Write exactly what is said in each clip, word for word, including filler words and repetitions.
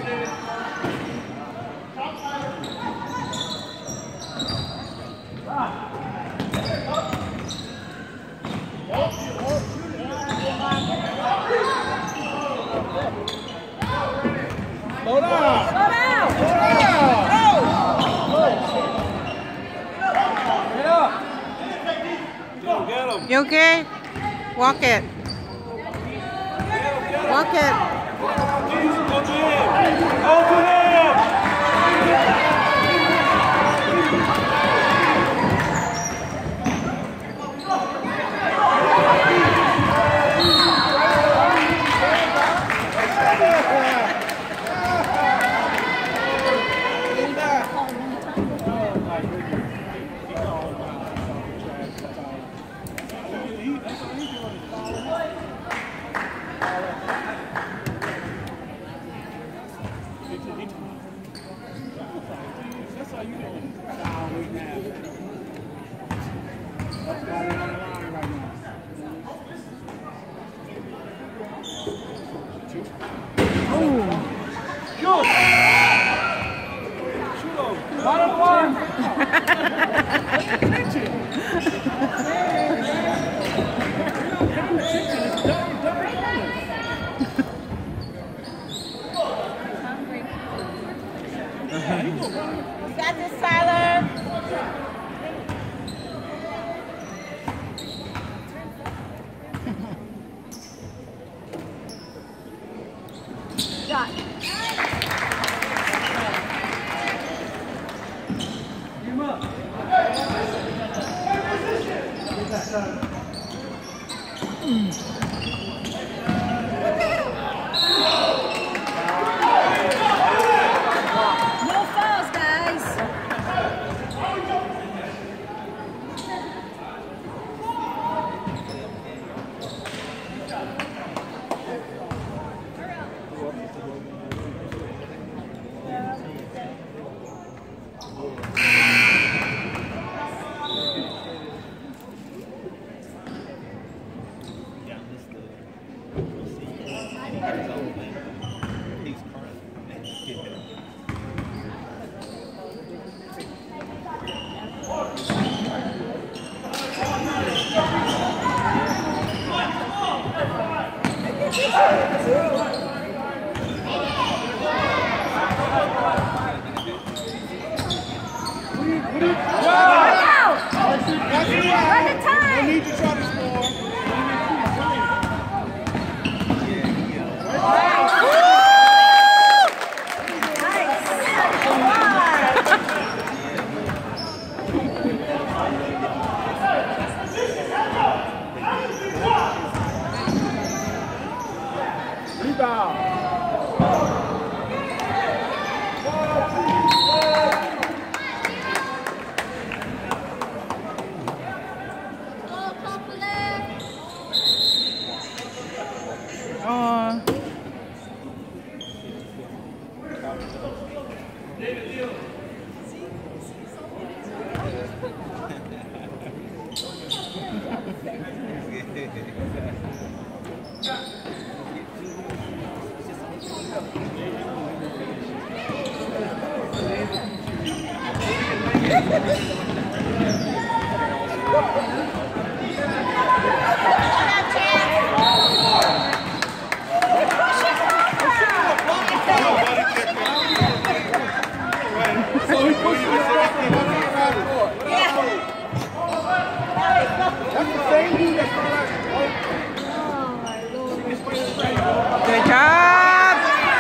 Slow down! Slow down! Slow down! Get up! Get him! You okay? Walk it. Walk it. Go to him! Go to him! That's how you doing. Foul right now. That's why they're on the line right now. Oh! Shoot! Shoot him! One on one! Got this, Tyler. Shot. Give him up. No fouls, guys. Run the time! We need to try to score. Rebound. Oh. Good job!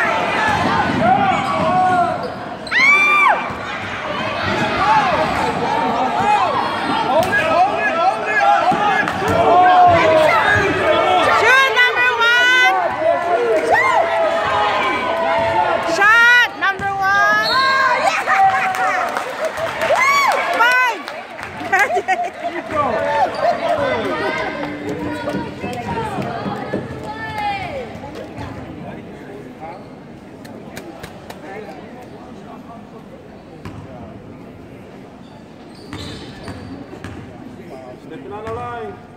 Shoot number one! Shot number one! Stepping on the line.